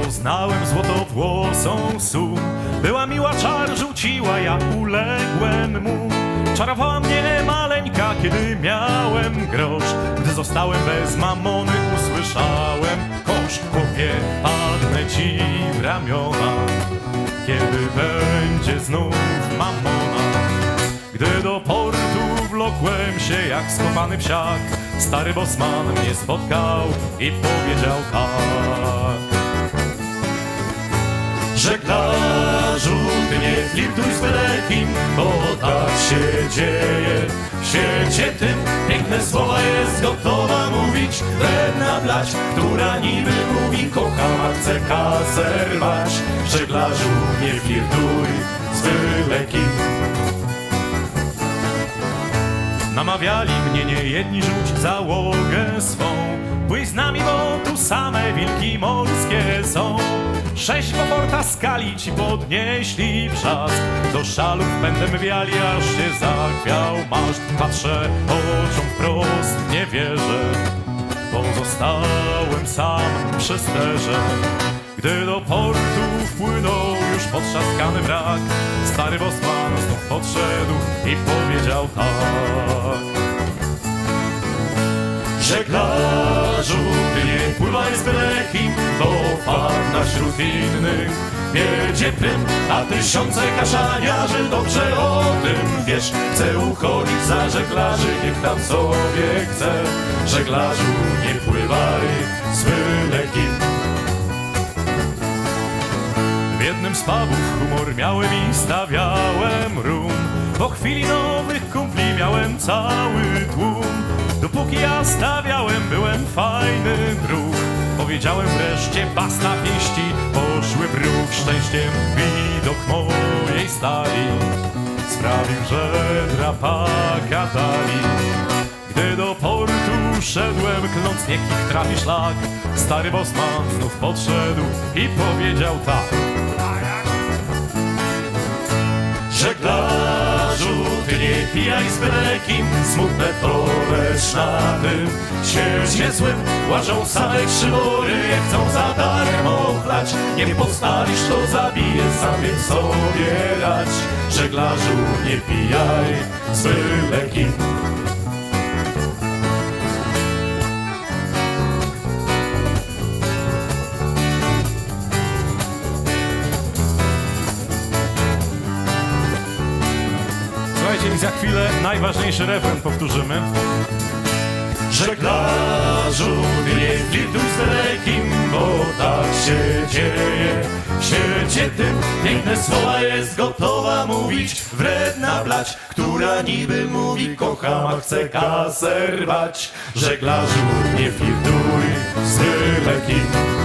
Poznałem złotowłosą sum, była miła, czar rzuciła, ja uległem mu. Czarowała mnie maleńka, kiedy miałem grosz. Gdy zostałem bez mamony, usłyszałem: kosz, chłopie, padnę ci w ramiona, kiedy będzie znów mamona. Gdy do portu wlokłem się jak skopany psiak, stary bosman mnie spotkał i powiedział tak: żeglarzu, ty nie flirtuj z byle, bo tak się dzieje w świecie tym. Piękne słowa jest gotowa mówić wredna blać, która niby mówi kocham, a chce kasę rwać. Żeglarzu, nie flirtuj z byle kim. Namawiali mnie niejedni, rzuć załogę swą, pójdź z nami, bo tu same wilki morskie są. 6 poporta skali ci podnieśli brzask, do szalów pędem wiali, aż się zachwiał maszt. Patrzę oczom wprost, nie wierzę, pozostałem sam przy sterze. Gdy do portu wpłynął już potrzaskany wrak, stary bosman znów podszedł i powiedział tak: żeglarzu, ty nie pływaj z byle kim, bo farna wśród innych wiedzie prym, a tysiące kaszaniarzy dobrze o tym wiesz. Chcę uchodzić za żeglarzy, niech tam sobie chce. Żeglarzu, nie pływaj z byle kim. W jednym z pubów humor miałem i stawiałem rum, po chwili nowych kumpli miałem cały tłum. Dopóki ja stawiałem, byłem fajny druh. Powiedziałem wreszcie bas na pięści, poszły w ruch. Szczęściem widok mojej stali sprawił, że drapaka dali. Gdy do portu szedłem, kląc niech ich trafi szlak, stary bosman znów podszedł i powiedział tak: żeglarzu, ty nie pijaj z byle kim, smutne to lecz na tym świecie złym łażą same krzywory, chcą za darmo chlać. Nie postawisz, to zabije, sam więc sobie radź. Żeglarzu, nie pijaj z byle kim. I za chwilę najważniejszy refren powtórzymy. Żeglarzu, ty nie flirtuj z byle kim, bo tak się dzieje w świecie tym. Piękne słowa jest gotowa mówić wredna blać, która niby mówi kocham, a chce kasę rwać. Żeglarzu, nie flirtuj z byle kim.